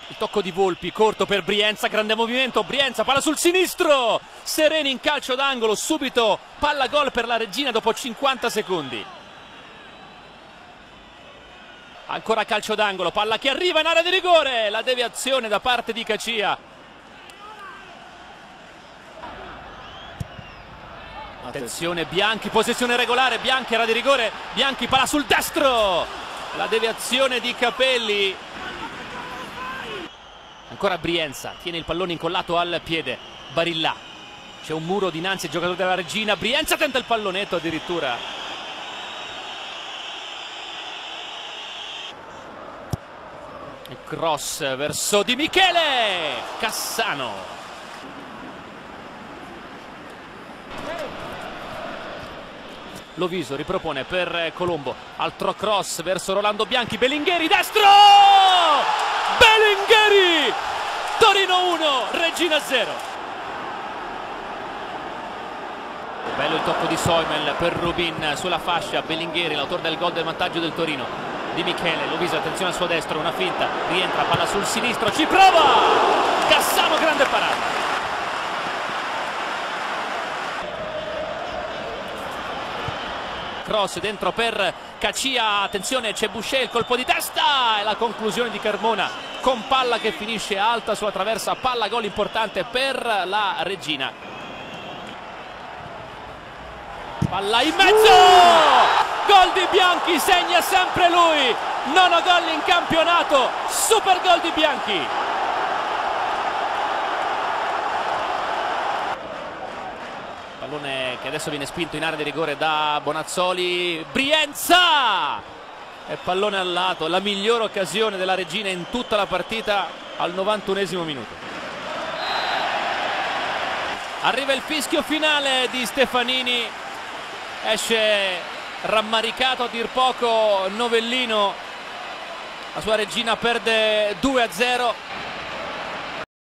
Il tocco di Volpi, corto per Brienza, grande movimento, Brienza, palla sul sinistro, Sereni in calcio d'angolo, subito palla gol per la Reggina dopo 50 secondi. Ancora calcio d'angolo, palla che arriva in area di rigore, la deviazione da parte di Cacia. Attenzione Bianchi, posizione regolare, Bianchi era di rigore, Bianchi palla sul destro, la deviazione di Capelli. Ancora Brienza, tiene il pallone incollato al piede, Barilla, c'è un muro dinanzi ai giocatori della Reggina, Brienza tenta il pallonetto addirittura. Il cross verso Di Michele, Cassano. Loviso ripropone per Colombo, altro cross verso Rolando Bianchi, Bellingheri, destro! Bellingheri! Torino 1, Reggina 0. Bello il tocco di Soimel per Rubin sulla fascia, Bellingheri, l'autore del gol del vantaggio del Torino. Di Michele, Loviso, attenzione al suo destro, una finta, rientra, palla sul sinistro, ci prova! Cassano, grande parata. Cross dentro per Cacia, attenzione c'è Boucher, il colpo di testa e la conclusione di Carmona con palla che finisce alta sulla traversa, palla gol importante per la Reggina. Palla in mezzo, gol di Bianchi, segna sempre lui, nono gol in campionato, super gol di Bianchi. Pallone che adesso viene spinto in area di rigore da Bonazzoli, Brienza e pallone al lato, la migliore occasione della Reggina in tutta la partita al 91esimo minuto. Arriva il fischio finale di Stefanini, esce rammaricato a dir poco Novellino, la sua Reggina perde 2-0.